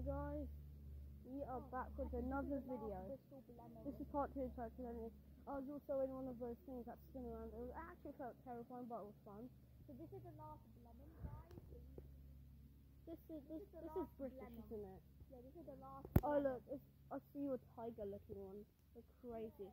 guys, we are back with another video. This is part 2 of Titanic. I was also in one of those things that spin around. It actually felt terrifying, but it was fun. So this is the last lemon, guys. This is British, isn't it? Yeah, this is the last. Oh look, I see a tiger looking one. They're crazy.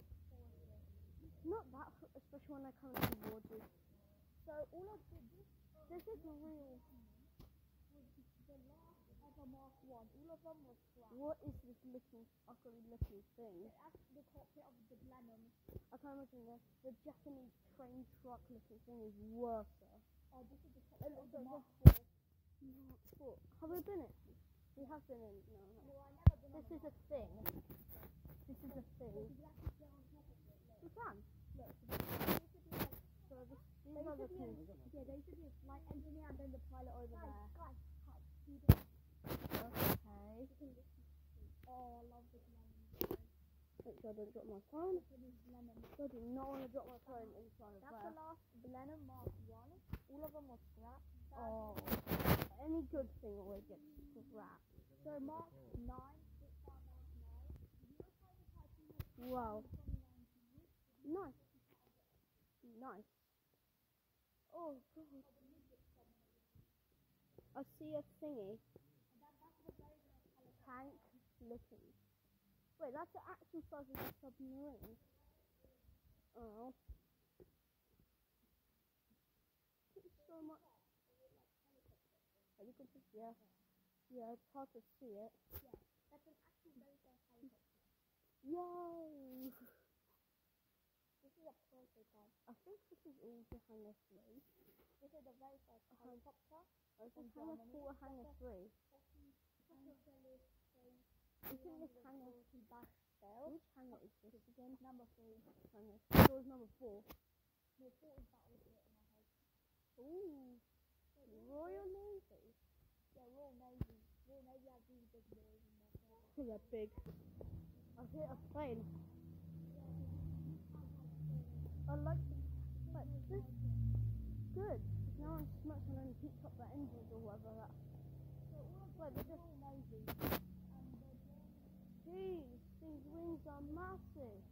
Not that, especially when they're coming towards you. So all of this is real. The last ever Mark 1. All of them was scrapped. What is this ugly looking thing? It's actually the cockpit of the Blenheim. I can't imagine the Japanese train truck looking thing is worse. Oh, this is the cockpit of the Mark 4. Have we been in? We have been in. No, I never been. This is a thing. This is a thing. You actually get on top of it. We can. Look, so These are the things. Yeah, they should be a flight engineer and then the pilot over there. Guys, Okay. Oh, I love this lemon. Make sure I don't drop my phone. I do not want to drop my phone inside of That's the last Blenheim Mark 1. All of them were scrapped. Oh, any good thing always gets scrapped. So Mark 9, wow. Nice. Nice. Oh god. I see a thingy. Tank looking. Wait, that's the actual size of the submarine. Oh. It's so much. Helicopter? Yeah. Yeah, it's hard to see it. Yeah, that's an actual very first helicopter. Yay! This is a prototype. I think this is also Hangar 3. This is the very first helicopter. Oh, it's Hangar 4 or Hangar 3? I think this Hangar to back bell. Which hangar is this again? Number 3. Hangar. So it's number 4. No, 4 is that over in my head. Ooh. Royal Navy. Yeah, Royal Navy. Royal Navy has these big doors in there. They're big. I hit a plane. I like this. But this good. No one smokes and then heats up the engines or whatever that. Wait, they're just Navy. Jeez, these wings are massive.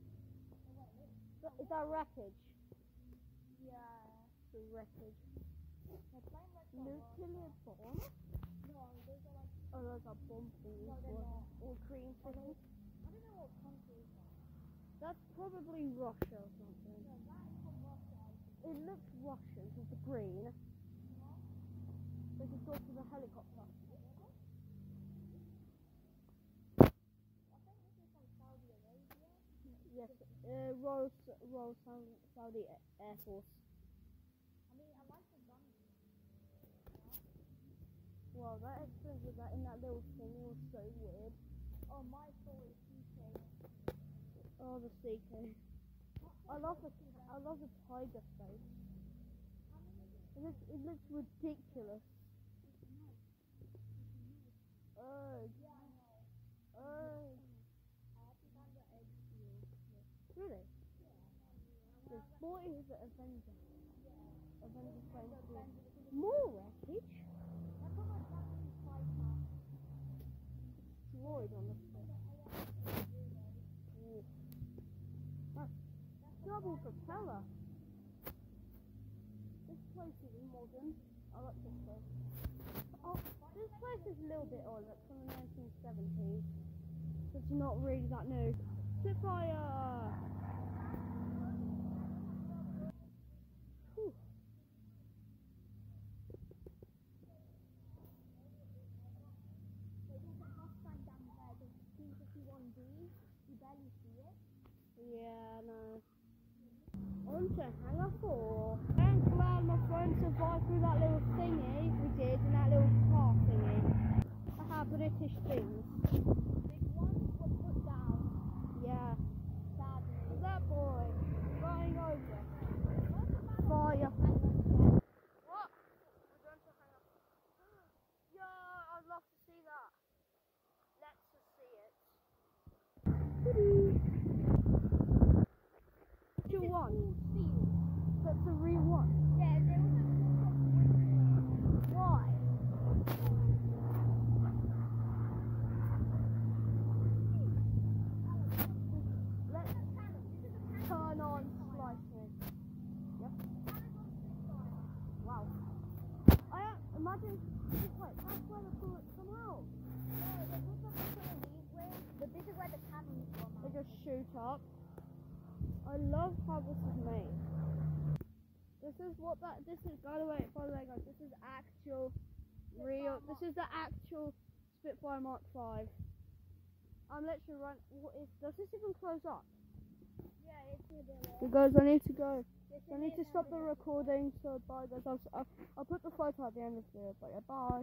Is that wreckage? Yeah. The wreckage. Nuclear bomb? No, those are like... Oh, those are bomb things. No, they're not. Or cream things. I don't know what country is that. That's probably Russia or something. No, that is from Russia, I think. It looks Russian with the green. There's a door to the helicopter. I think this is from Saudi Arabia. Yes, Royal Saudi Air Force. I mean, I like the gun. Wow, that experience with that in that little thing was so weird. Oh, my story is CK. Oh, the CK. I love the tiger face. It looks ridiculous. Oh. Yeah, I know. Oh. I have to find the egg seal. Really? Yeah. There's 40 is the Avenger. Yeah. Avenger plane. More wreckage? That's what my Japanese fighter. Destroyed on the floor. That's double propeller. This place is modern. I like this place. Oh, this place is a little bit old. It's from the 1970s. So it's not really that new. Spitfire! Whew. There's a Mustang down there. There's a T-51B. You barely see it. Yeah, no. On to Hangar 4. I'm glad my friend survived through that little thingy we did in that little car thingy. Haha, British things. Big ones were put down. Yeah. Sadly. That boy flying over. Fire. What? We're going to Hangar 4. Yeah, I'd love to see that. Let's just see it. One. That's a real one. Yeah, there was a Why? imagine, wait, that's where the bullets come out. No, they put them in a lead way, but this is where the cannons come They out. just shoot up. I love how this is made. This is, by the way guys, this is actual, this is the actual Spitfire Mark 5. I'm literally does this even close up? Yeah, it's a bit You guys, I need to go. I need to stop the recording, so bye guys. I'll put the photo at the end of the video, but yeah, bye.